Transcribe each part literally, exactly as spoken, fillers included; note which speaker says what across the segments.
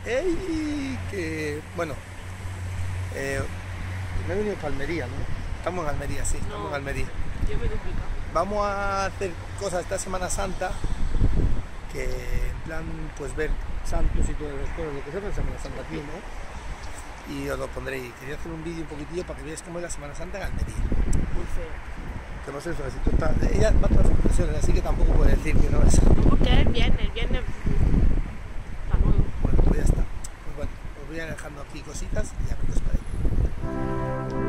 Speaker 1: ¡Ey! Que, bueno, eh, me he venido para Almería, ¿no? Estamos en Almería, sí, estamos
Speaker 2: No,
Speaker 1: en Almería.
Speaker 2: yo me he duplicado.
Speaker 1: Vamos a hacer cosas esta Semana Santa, que en plan, pues ver santos y todas las cosas, lo que se hace en Semana Santa aquí, ¿no? Y os lo pondré. Y quería hacer un vídeo un poquitillo para que veáis cómo es la Semana Santa en Almería.
Speaker 2: Muy feo.
Speaker 1: Que no sé, si tú estás... Ella va a todas las expresiones, así que tampoco puede decir que no es.
Speaker 2: No, porque es viernes, viernes está nuevo.
Speaker 1: Bueno, pues ya está. Pues bueno, os voy a ir dejando aquí cositas y a ver qué os parece.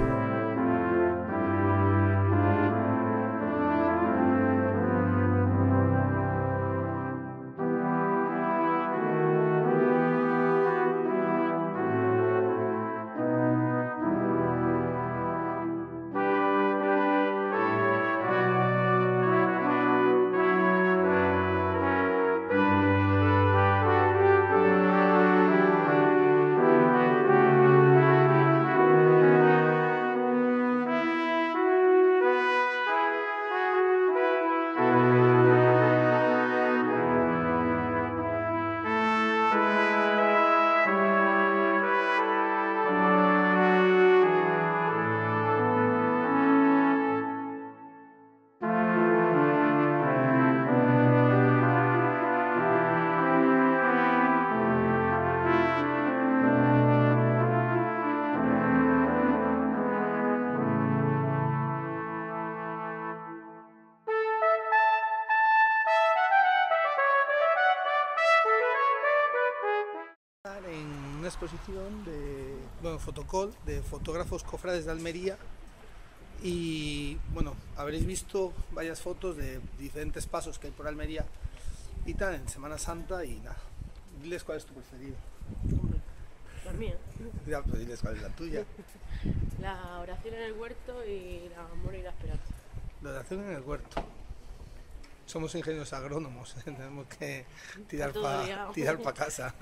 Speaker 1: En una exposición de, bueno, fotocall, de fotógrafos cofrades de Almería. Y bueno, habréis visto varias fotos de diferentes pasos que hay por Almería y tal en Semana Santa. Y nada, diles cuál es tu preferido.
Speaker 2: Hombre, la mía.
Speaker 1: Ya, pues diles cuál es la tuya.
Speaker 2: La oración en el huerto y la amor y la esperanza.
Speaker 1: La oración en el huerto. Somos ingenieros agrónomos, ¿eh? Tenemos que tirar
Speaker 2: Está todo
Speaker 1: para
Speaker 2: liado.
Speaker 1: tirar pa casa.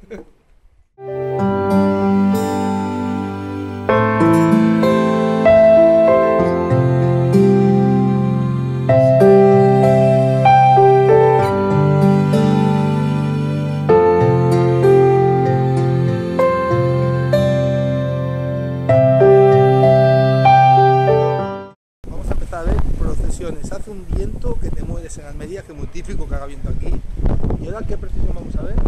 Speaker 1: Vamos a empezar a ver procesiones. Hace un viento que te mueres en Almería, que es muy típico que haga viento aquí. ¿Y ahora qué procesión vamos a ver?